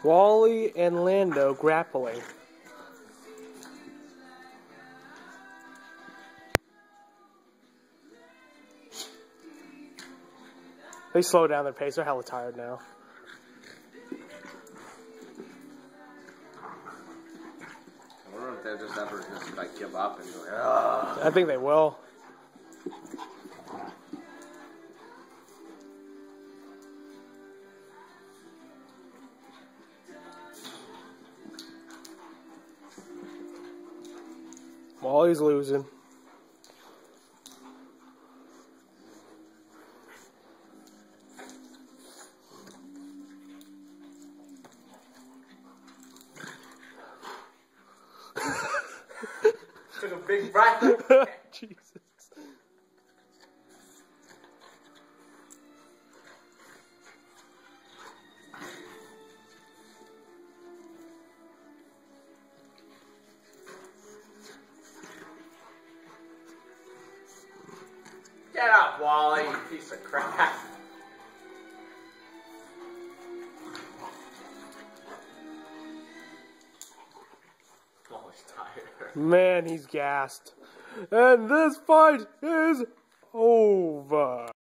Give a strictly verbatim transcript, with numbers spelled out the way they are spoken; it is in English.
Wally and Lando grappling. They slow down their pace. They're hella tired now. I wonder if they'll just ever just like give up and go, ugh. I think they will. Wally's losing. Took a big breath. Jesus. Get up, Wally, you piece of crap. Oh, he's tired. Man, he's gassed. And this fight is over.